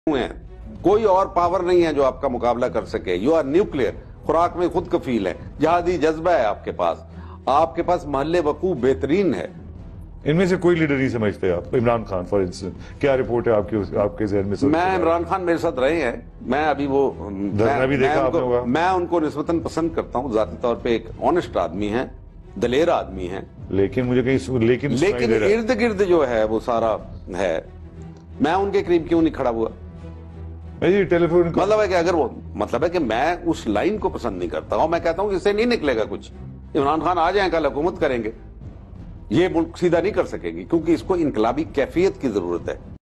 हैं, कोई और पावर नहीं है जो आपका मुकाबला कर सके। यू आर न्यूक्लियर, खुराक में खुद कफील है, जहादी जज्बा है आपके पास महल्ले वकूफ बेहतरीन है। इनमें से कोई लीडर नहीं समझते आप? इमरान खान फॉर इंस्टेंस, क्या रिपोर्ट है आपके जहन में? मैं इमरान खान मेरे साथ रहे हैं, मैं अभी वो मैं उनको निस्बतन पसंद करता हूँ। जाती तौर पे एक ऑनेस्ट आदमी है, दलेर आदमी है, लेकिन मुझे कहीं लेकिन इर्द गिर्द जो है वो सारा है। मैं उनके करीब क्यों नहीं खड़ा हुआ? टेलीफोन मतलब है कि अगर वो मतलब है कि मैं उस लाइन को पसंद नहीं करता हूं। मैं कहता हूं कि इससे नहीं निकलेगा कुछ। इमरान खान आ जाए, कल हुकूमत करेंगे, ये मुल्क सीधा नहीं कर सकेंगे, क्योंकि इसको इनकलाबी कैफियत की जरूरत है।